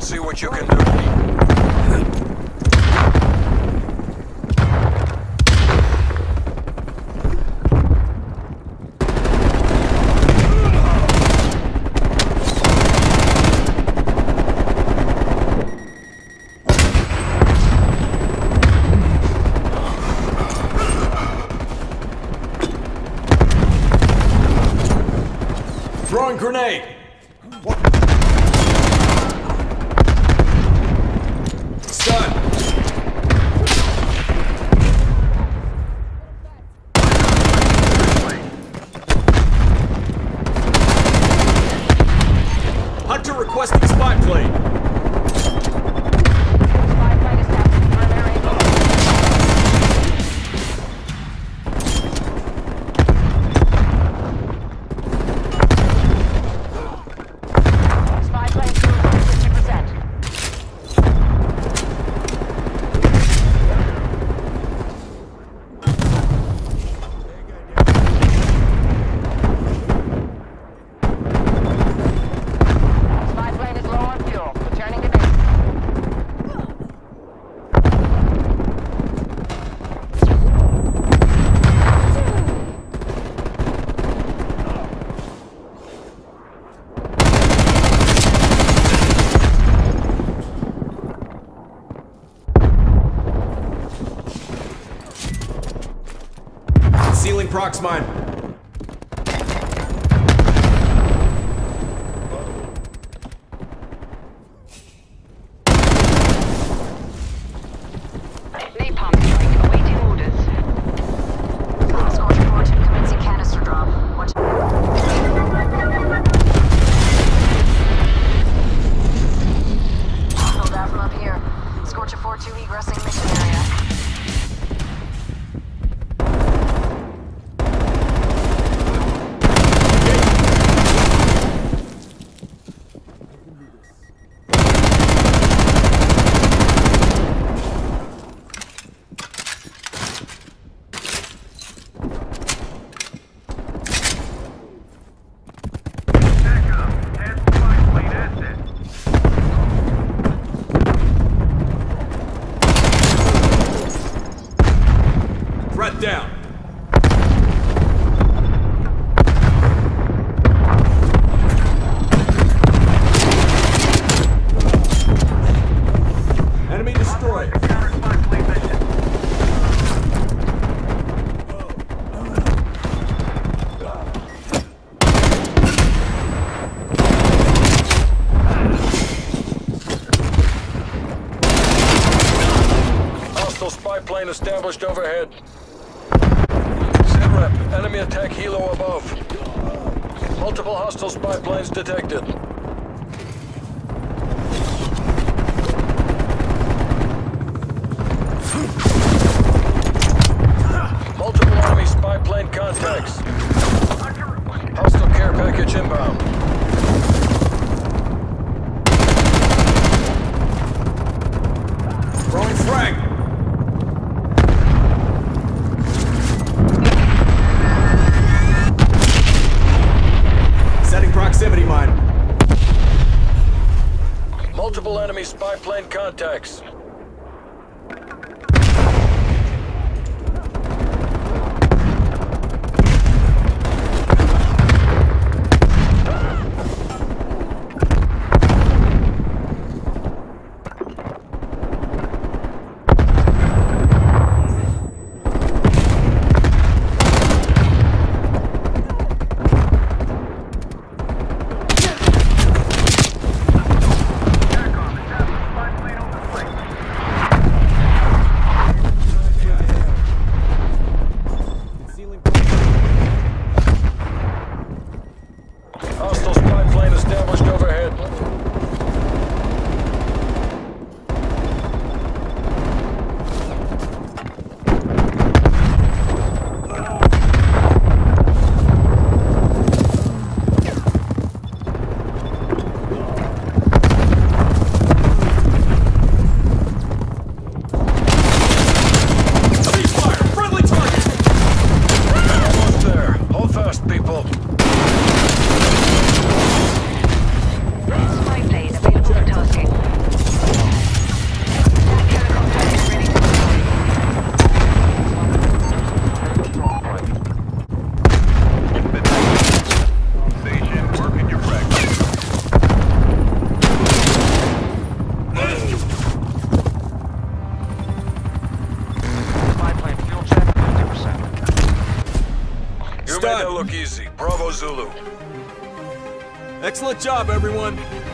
See what you can do. Throwing grenade! Stun! Hunter requesting spy plane! Sealing prox mine. Napalm strike awaiting orders. Scorch 4-2 commencing canister drop. Watch. Hold out from up here. Scorch 4-2 egressing mission area. Threat down. Enemy destroyed. Hostile spy plane established overhead. Rep, enemy attack helo above. Multiple hostile spy planes detected. Multiple enemy spy plane contacts. Hostile care package inbound. Throwing frag. Setting proximity mine. Multiple enemy spy plane contacts. Almost You made that done. look easy. Bravo Zulu. Excellent job, everyone.